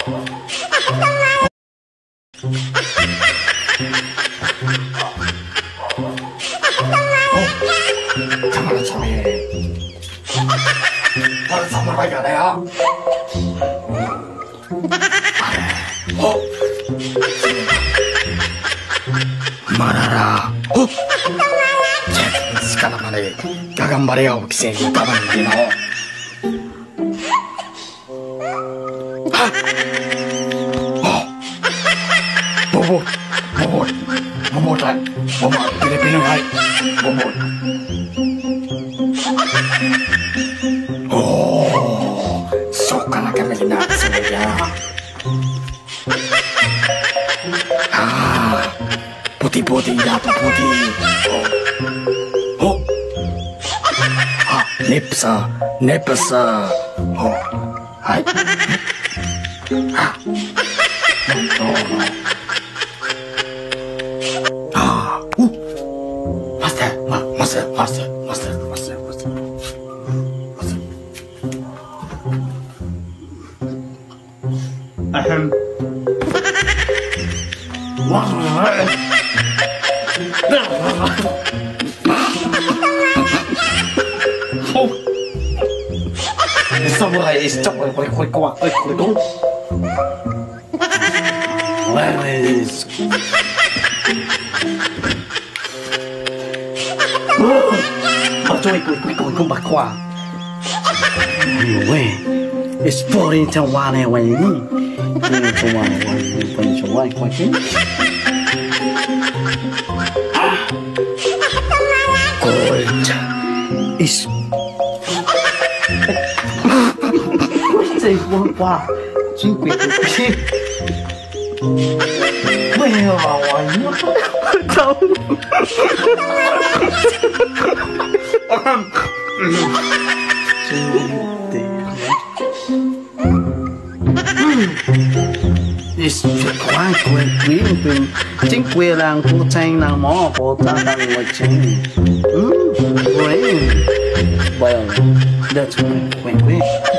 làmอะไรกันเนี่ยMarara. Oh. Sekarang mana? Gambar ya, kisah kapan ini? Oh. Bobot, bobot, bobot lah. Bobot, Filipino hai. Bobot. Oh, suka nak kami nak saja. Putih-putih, dapat putih. Oh. Ah, nepsa, nepsa. Oh. Hai. Ah. Oh. Ah. Master, master, master, master, master, master. Master. Ahem. Wah. Samurai is chop quay quạt đúng. Ở chỗ quay không bạc quà. Ôi, exploring trong hoa này quay đi. Trong hoa này quay trong hoa quay cái. Colcha is. Say one wow, cinque così. Well, ciao. Is quay quyền chính quyền làng cô tranh làng mỏ cô ta đang ngồi chính. Well, that's quên.